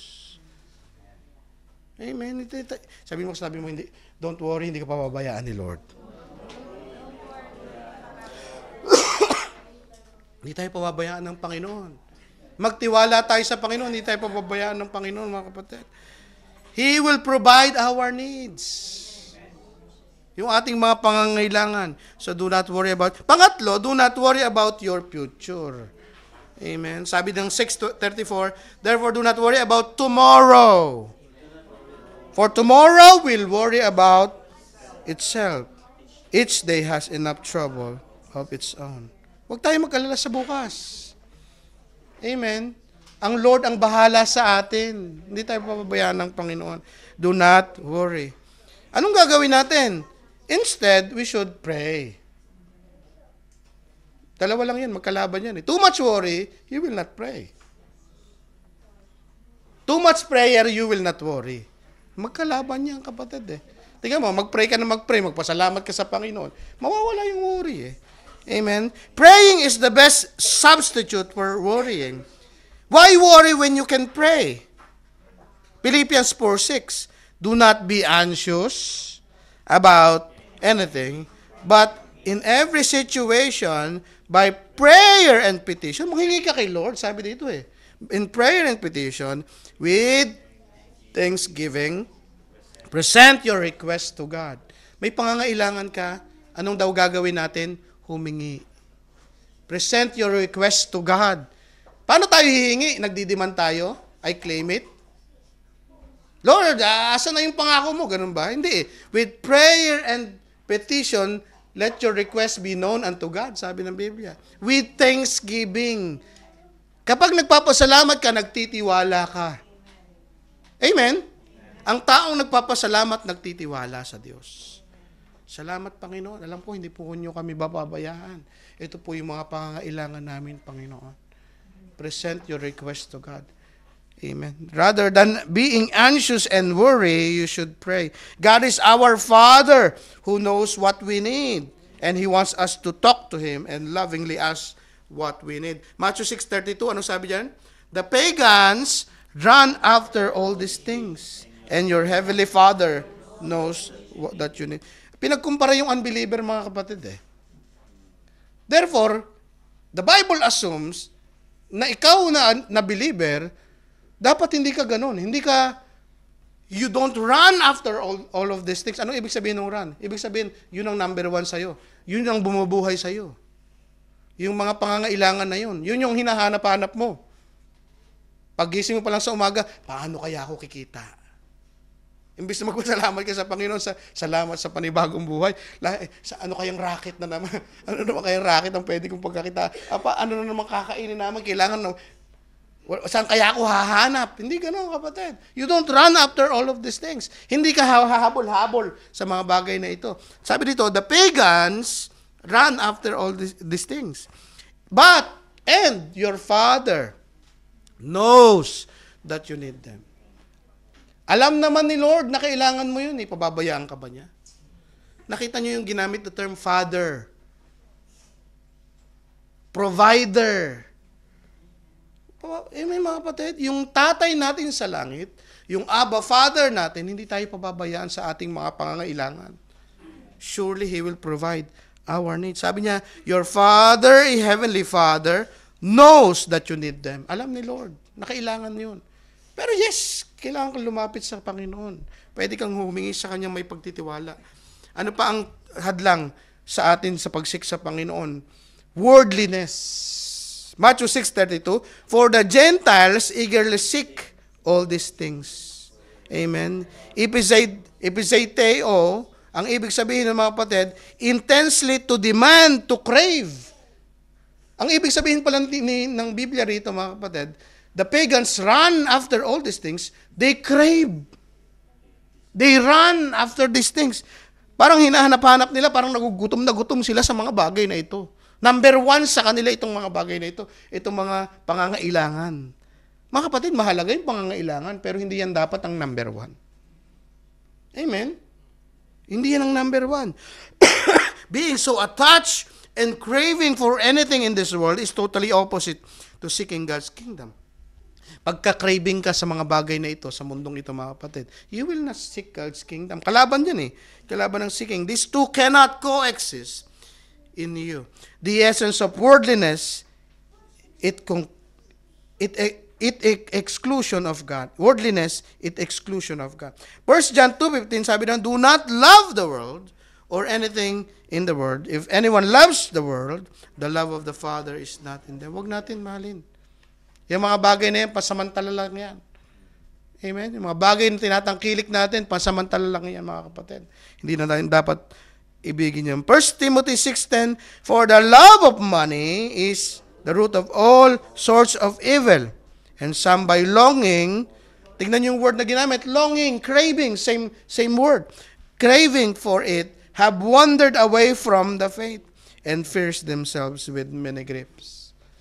Speaker 1: Amen. Ito, ito. Sabi mo, sabi mo, hindi, don't worry, hindi ka pababayaan ni Lord. Hindi tayo pababayaan ng Panginoon. Magtiwala tayo sa Panginoon, hindi tayo pababayaan ng Panginoon, mga kapatid. He will provide our needs. Yung ating mga pangangailangan. So do not worry about. Pangatlo, do not worry about your future. Amen. Sabi ng six thirty-four, therefore do not worry about tomorrow. For tomorrow will worry about itself. Each day has enough trouble of its own. Huwag tayo mag-alala sa bukas. Amen. Ang Lord ang bahala sa atin. Hindi tayo papabayaan ng Panginoon. Do not worry. Anong gagawin natin? Instead, we should pray. Dalawa lang yan, magkalaban yan. Eh. Too much worry, you will not pray. Too much prayer, you will not worry. Magkalaban yan, kapatid eh. Tingnan mo, mag-pray ka na mag-pray, magpasalamat ka sa Panginoon. Mawawala yung worry eh. Amen? Praying is the best substitute for worrying. Why worry when you can pray? Philippians four six, do not be anxious about anything, but in every situation, by prayer and petition, manghingi ka kay Lord, sabi dito eh. In prayer and petition, with thanksgiving, present your request to God. May pangangailangan ka, anong daw gagawin natin? Humingi. Present your request to God. Paano tayo hihingi? Nagdidiman tayo? I claim it. Lord, asa na yung pangako mo? Ganun ba? Hindi eh. With prayer and petition, let your request be known unto God, sabi ng Biblia. With thanksgiving. Kapag nagpapasalamat ka, nagtitiwala ka. Amen? Ang taong nagpapasalamat, nagtitiwala sa Diyos. Salamat, Panginoon. Alam ko, hindi po nyo kami bababayaan. Ito po yung mga pangangailangan namin, Panginoon. Present your request to God. Amen. Rather than being anxious and worry, you should pray. God is our Father who knows what we need. And He wants us to talk to Him and lovingly ask what we need. Matthew six thirty-two, ano sabi dyan? The pagans run after all these things. And your heavenly Father knows what, that you need. Pinagkumpara yung unbeliever, mga kapatid eh. Therefore, the Bible assumes na ikaw na, na believer, dapat hindi ka ganun. Hindi ka, you don't run after all, all of these things. Ano ibig sabihin ng run? Ibig sabihin, yun ang number one sa'yo. Yun ang bumubuhay sa'yo. Yung mga pangangailangan na yun. Yun yung hinahanap-hanap mo. Paggising mo pa lang sa umaga, paano kaya ako kikita? Imbis na magpasalamat ka sa Panginoon, sa salamat sa panibagong buhay. La, eh, sa ano kayang racket na naman? Ano naman kayang racket ang pwede kong pagkakita? Apa, ano na naman kakainin naman? Kailangan na, saan kaya ako hahanap? Hindi ganoon, kapatid. You don't run after all of these things. Hindi ka hahabol-habol sa mga bagay na ito. Sabi dito, the pagans run after all these, these things. But, and your Father knows that you need them. Alam naman ni Lord na kailangan mo yun. Ipababayaan ka ba niya? Nakita niyo yung ginamit na term Father. Provider. Eh, may mga kapatid, yung tatay natin sa langit, yung Abba Father natin, hindi tayo pababayaan sa ating mga pangangailangan. Surely He will provide our needs. Sabi niya, your Father, a Heavenly Father, knows that you need them. Alam ni Lord na kailangan yun. Pero yes, kailangan kang lumapit sa Panginoon. Pwede kang humingi sa Kanya may pagtitiwala. Ano pa ang hadlang sa atin sa pagsik sa Panginoon? Worldliness. Matthew six thirty-two, for the Gentiles eagerly seek all these things. Amen. Epizeteo, ang ibig sabihin ng mga kapatid, intensely to demand, to crave. Ang ibig sabihin pala ng Biblia rito, mga kapatid, the pagans run after all these things. They crave. They run after these things. Parang hinahanap-hanap nila, parang nagugutom na gutom sila sa mga bagay na ito. Number one sa kanila itong mga bagay na ito. Itong mga pangangailangan. Mga kapatid, mahalaga yung pangangailangan, pero hindi yan dapat ang number one. Amen? Hindi yan ang number one. Being so attached And craving for anything in this world is totally opposite to seeking God's kingdom. Pagka-craving ka sa mga bagay na ito, sa mundong ito mga kapatid, you will not seek God's kingdom. Kalaban yan eh. Kalaban ng seeking. These two cannot coexist in you. The essence of worldliness, it con- it it exclusion of God. Worldliness, it exclusion of God. First John two fifteen sabi doon, do not love the world or anything in the world. If anyone loves the world, the love of the Father is not in them. Huwag natin mahalin. Yung mga bagay na yan, pasamantala lang yan. Amen? Yung mga bagay na tinatangkilik natin, pasamantala lang yan, mga kapatid. Hindi na natin dapat ibigin yun. First Timothy six ten, for the love of money is the root of all sorts of evil. And some by longing, tingnan yung word na ginamit, longing, craving, same, same word. Craving for it, have wandered away from the faith and pierced themselves with many griefs.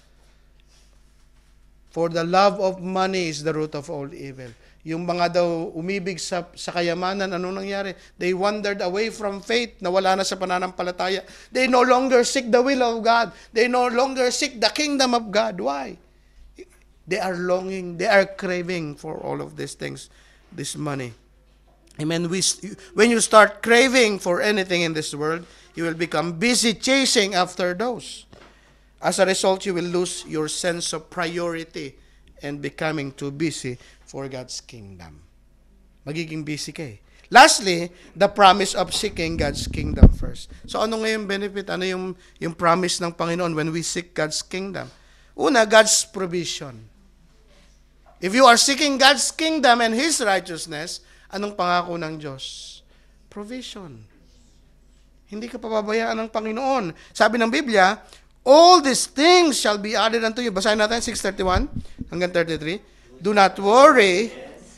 Speaker 1: For the love of money is the root of all evil. Yung mga daw umibig sa, sa kayamanan, anong nangyari? They wandered away from faith, nawala na sa pananampalataya. They no longer seek the will of God. They no longer seek the kingdom of God. Why? They are longing, they are craving for all of these things, this money. Amen. We, when you start craving for anything in this world, you will become busy chasing after those. As a result, you will lose your sense of priority and becoming too busy for God's kingdom. Magiging busy ka eh. Lastly, the promise of seeking God's kingdom first. So ano nga yung benefit? Ano yung, yung promise ng Panginoon when we seek God's kingdom? Una, God's provision. If you are seeking God's kingdom and His righteousness, anong pangako ng Diyos? Provision. Hindi ka pababayaan ng Panginoon. Sabi ng Biblia, all these things shall be added unto you. Basahin natin, six thirty-one hanggang thirty-three. Do not worry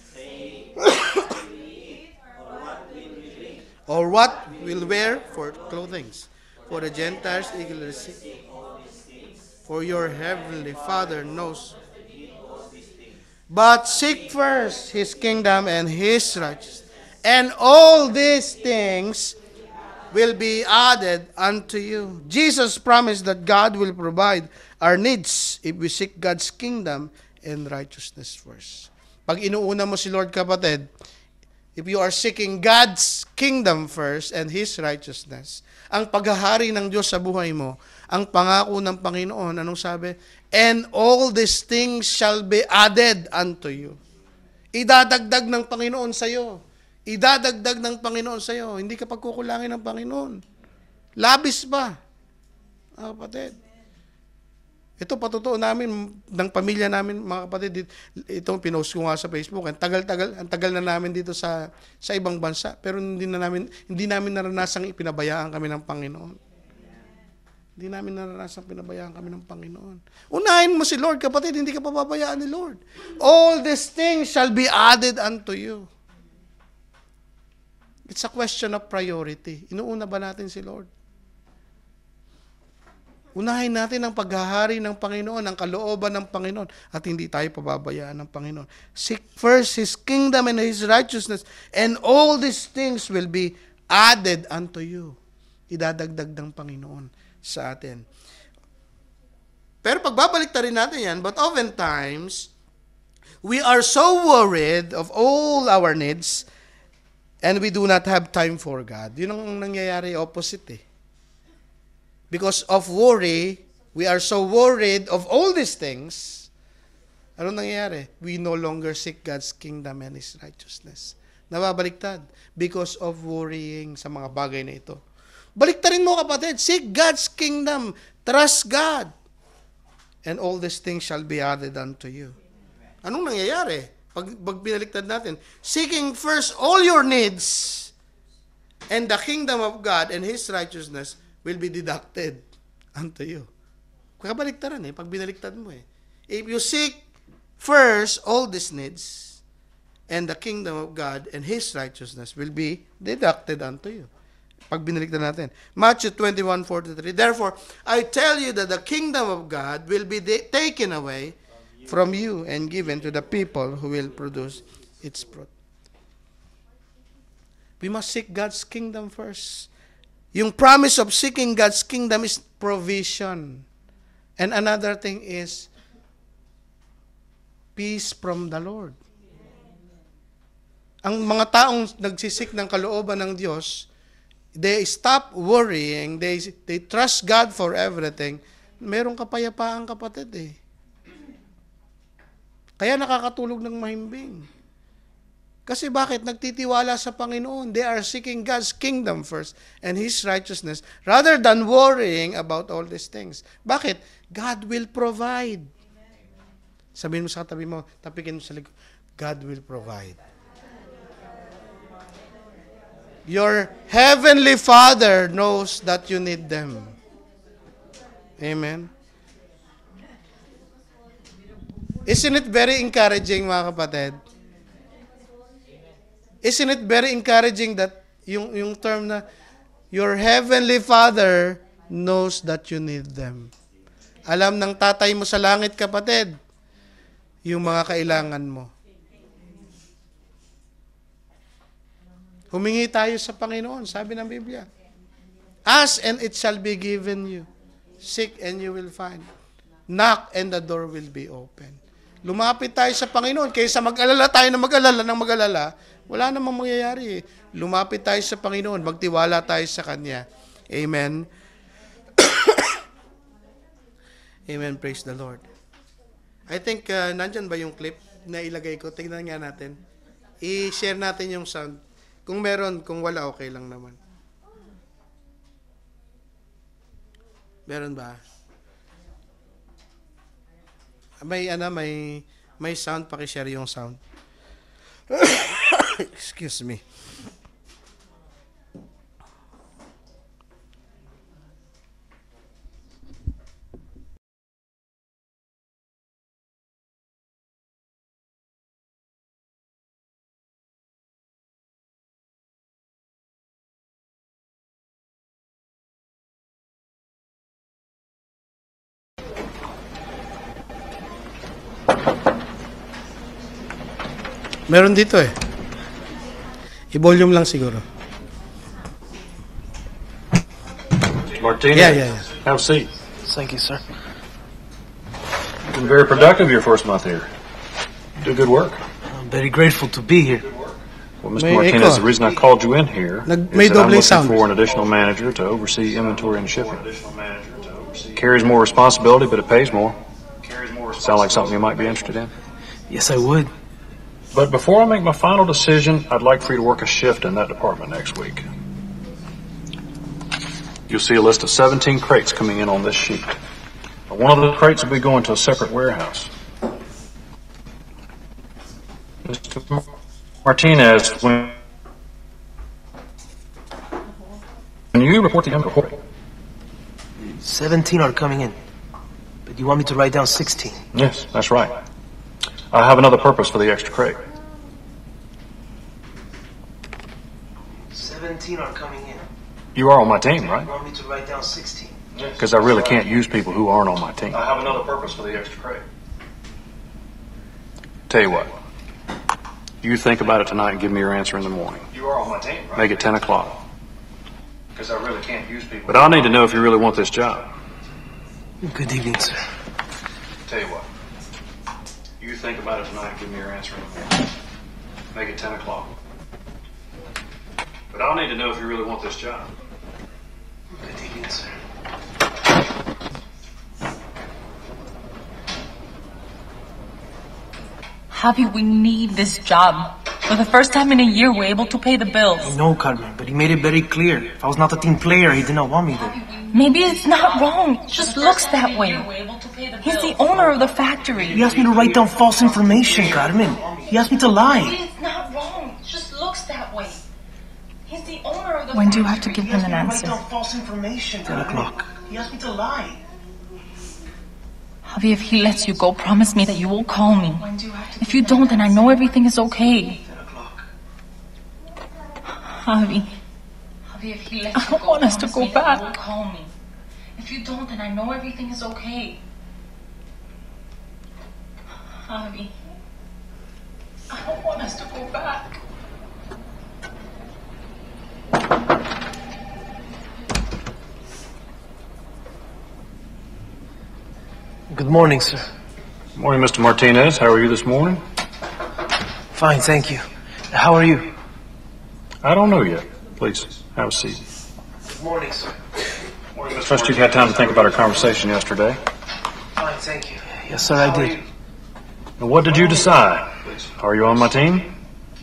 Speaker 1: or what will wear for clothing. For the Gentiles eagerly seek. For your heavenly Father knows. But seek first His kingdom and His righteousness, and all these things will be added unto you. Jesus promised that God will provide our needs if we seek God's kingdom and righteousness first. Pag inuuna mo si Lord, kapatid, if you are seeking God's kingdom first and His righteousness, ang paghahari ng Diyos sa buhay mo, ang pangako ng Panginoon, anong sabi? And all these things shall be added unto you. Idadagdag ng Panginoon sa iyo. Idadagdag ng Panginoon sa iyo. Hindi ka pagkukulangin ng Panginoon. Labis ba? Ah, kapatid. Ito patotoo namin ng pamilya namin, mga kapatid. Itong pinost ko nga sa Facebook. Ang tagal-tagal, ang tagal na namin dito sa sa ibang bansa, pero hindi na namin hindi namin naranasang ipinabayaan kami ng Panginoon. Hindi namin naranasang pinabayaan kami ng Panginoon. Unahin mo si Lord, kapatid, hindi ka pababayaan ni Lord. All these things shall be added unto you. It's a question of priority. Inuuna ba natin si Lord? Unahin natin ang paghahari ng Panginoon, ang kalooban ng Panginoon, at hindi tayo pababayaan ng Panginoon. Seek first His kingdom and His righteousness, and all these things will be added unto you. Idadagdag ng Panginoon sa atin. Pero pagbabalik ta rin natin yan, but oftentimes, we are so worried of all our needs, and we do not have time for God. Yun ang nangyayari, opposite eh. Because of worry, we are so worried of all these things. Ano nangyayari? We no longer seek God's kingdom and His righteousness. Nababaliktad because of worrying sa mga bagay na ito. Baliktarin mo, kapatid. Seek God's kingdom. Trust God. And all these things shall be added unto you. Anong nangyayari? Pag, pag binaliktad natin, seeking first all your needs and the kingdom of God and His righteousness will be deducted unto you. Kabaliktaran eh, pag binaliktad mo eh. If you seek first all these needs, and the kingdom of God and His righteousness will be deducted unto you. Pag binaliktad natin. Matthew twenty-one forty-three, therefore, I tell you that the kingdom of God will be de- taken away from you and given to the people who will produce its fruit. We must seek God's kingdom first. Yung promise of seeking God's kingdom is provision. And another thing is peace from the Lord. Ang mga taong nagsisik ng kalooban ng Diyos, they stop worrying, they, they trust God for everything. Merong kapayapaan, kapatid eh. Kaya nakakatulog ng mahimbing. Kasi bakit? Nagtitiwala sa Panginoon. They are seeking God's kingdom first and His righteousness rather than worrying about all these things. Bakit? God will provide. Sabihin mo sa katabi mo, tapikin mo sa likod, God will provide. Your heavenly Father knows that you need them. Amen. Isn't it very encouraging, mga kapatid? Isn't it very encouraging that yung, yung term na, your heavenly Father knows that you need them. Alam ng tatay mo sa langit, kapatid, yung mga kailangan mo. Humingi tayo sa Panginoon, sabi ng Biblia. Ask and it shall be given you. Seek and you will find. Knock and the door will be open. Lumapit tayo sa Panginoon. Kaysa mag-alala tayo na mag-alala ng mag-alala, wala namang mangyayari. Lumapit tayo sa Panginoon. Magtiwala tayo sa Kanya. Amen. Amen. Praise the Lord. I think, uh, nandyan ba yung clip na ilagay ko? Tingnan nga natin. I-share natin yung sound. Kung meron, kung wala, okay lang naman. Meron ba? May, ano, may, may sound. Pakishare yung sound. Excuse me. Meron dito eh. I-volume lang siguro.
Speaker 2: Martinez,
Speaker 1: Yeah, yeah, yeah.
Speaker 2: have a seat.
Speaker 3: Thank you, sir.
Speaker 2: You've been very productive your first month here. Do good work.
Speaker 3: I'm very grateful to be here.
Speaker 2: Well, Mister
Speaker 1: May
Speaker 2: Martinez,
Speaker 1: echo.
Speaker 2: the reason I called you in here
Speaker 1: Nag-
Speaker 2: is
Speaker 1: may
Speaker 2: that I'm
Speaker 1: doble
Speaker 2: looking
Speaker 1: sound.
Speaker 2: for an additional manager to oversee inventory and shipping. Carries more responsibility, but it pays more. Sound like something you might be interested in?
Speaker 3: Yes, I would.
Speaker 2: But before I make my final decision, I'd like for you to work a shift in that department next week. You'll see a list of seventeen crates coming in on this sheet. One of the crates will be going to a separate warehouse. Mister Martinez, when when you report the inventory,
Speaker 3: Seventeen are coming in. But you want me to write down sixteen?
Speaker 2: yes, that's right. I have another purpose for the extra crate.
Speaker 3: Seventeen are coming in.
Speaker 2: You are on my team, right?
Speaker 3: You want me to write down sixteen?
Speaker 2: Because I really can't use people who aren't on my team. I have another purpose for the extra crate. Tell you what. You think about it tonight and give me your answer in the morning. You are on my team, right? Make it ten o'clock. Because I really can't use people. But I'll need to know if you really want this job.
Speaker 3: Good evening, sir.
Speaker 2: Tell you what. You think about it tonight and give me your answer in the morning. Make it ten o'clock. But I'll need to know if you really want this job.
Speaker 3: Good evening, sir.
Speaker 4: Javi, we need this job. For the first time in a year, we're able to pay the bills.
Speaker 3: I know, Carmen, but he made it very clear. If I was not a team player, he did not want me there.
Speaker 4: Maybe it's not wrong. It just looks that way. He's the owner of the factory.
Speaker 3: He asked me to write down false information, Carmen. He asked me to lie.
Speaker 4: Maybe it's not wrong. It just looks that way. He's the owner of the
Speaker 5: When do you have to
Speaker 4: factory.
Speaker 5: give him an
Speaker 3: Write
Speaker 5: answer?
Speaker 3: down false information, Ten o'clock. He asked me to lie.
Speaker 4: Javi, if he lets you go, promise me that you will call me.
Speaker 5: When do you have to
Speaker 4: If you don't, then I know everything is okay.
Speaker 3: Ten o'clock.
Speaker 4: Javi. Javi, if he lets
Speaker 5: I
Speaker 4: you
Speaker 5: don't
Speaker 4: go,
Speaker 5: want us to
Speaker 4: promise
Speaker 5: go
Speaker 4: me that
Speaker 5: back.
Speaker 4: you will call me. If you don't, then I know everything is okay. Javi. I don't want us to go back.
Speaker 3: Good morning, sir.
Speaker 2: Morning, Mister Martinez. How are you this morning?
Speaker 3: Fine, thank you. How are you?
Speaker 2: I don't know yet. Please, have a seat.
Speaker 3: Good morning, sir.
Speaker 2: Morning, Mister Trust you've had time to think about our conversation yesterday.
Speaker 3: Fine, thank you. Yes, sir, I did.
Speaker 2: And what did you decide? Are you on my team?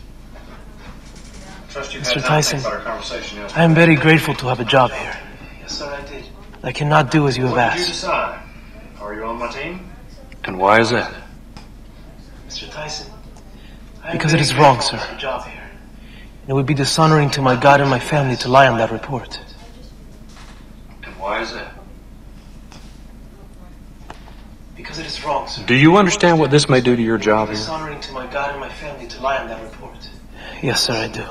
Speaker 3: Mister Tyson, I am very grateful to have a job here. Yes, sir, I did. I cannot do as you have
Speaker 2: What did you
Speaker 3: asked.
Speaker 2: decide? Are you on my team? And why is that?
Speaker 3: Mister Tyson, because it is wrong, sir. A job here. It would be dishonoring to my God and my family to lie on that report.
Speaker 2: And why is that?
Speaker 3: Because it is wrong, sir.
Speaker 2: Do you understand what this may do to your job here?
Speaker 3: Dishonoring to my God and my family to lie on that report. Yes, sir, I do.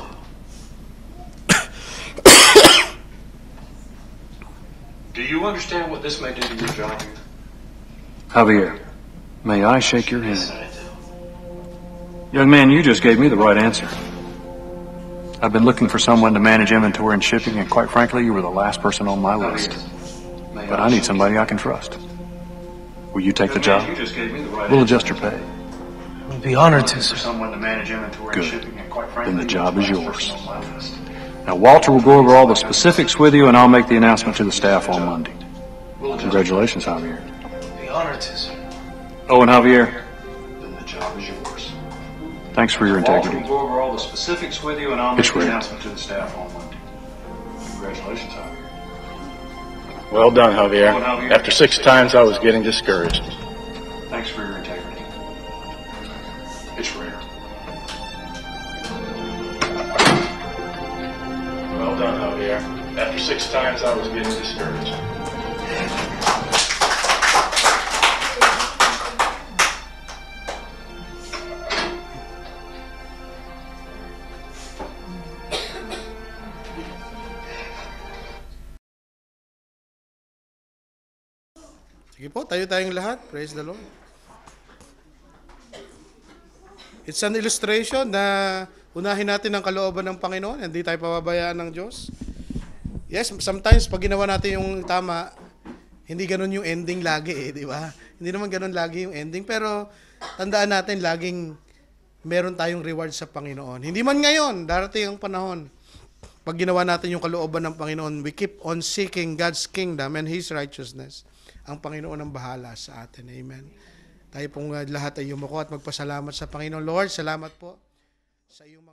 Speaker 2: Do you understand what this may do to your job here? Javier, may I shake your hand?
Speaker 3: Yes, sir, I do.
Speaker 2: Young man, you just gave me the right answer. I've been looking for someone to manage inventory and shipping, and quite frankly, you were the last person on my list. But I need somebody I can trust. Will you take the job? We'll adjust your pay.
Speaker 3: I would be honored to, sir.
Speaker 2: Good. Then the job is yours. Now, Walter will go over all the specifics with you, and I'll make the announcement to the staff on Monday. Congratulations, Javier.
Speaker 3: I'd be honored to, sir.
Speaker 2: Oh, and Javier, then the job is yours. Thanks for your integrity. Walter will go over all the specifics with you, and I'll make the announcement to the staff on Monday. Congratulations, Javier.
Speaker 5: Well done, Javier. After six times, I was getting discouraged.
Speaker 2: Thanks for your integrity. It's rare.
Speaker 5: Well done, Javier. After six times, I was getting discouraged.
Speaker 1: Sige po, tayo tayong lahat. Praise the Lord. It's an illustration na unahin natin ang kalooban ng Panginoon, hindi tayo pababayaan ng Diyos. Yes, sometimes pag ginawa natin yung tama, hindi ganun yung ending lagi eh, di ba? Hindi naman ganun lagi yung ending, pero tandaan natin laging meron tayong reward sa Panginoon. Hindi man ngayon, darating ang panahon. Pag ginawa natin yung kalooban ng Panginoon, we keep on seeking God's kingdom and His righteousness. Ang Panginoon ang bahala sa atin. Amen. Tayo pong uh, lahat ay yumuko at magpasalamat sa Panginoon. Lord, salamat po sa iyong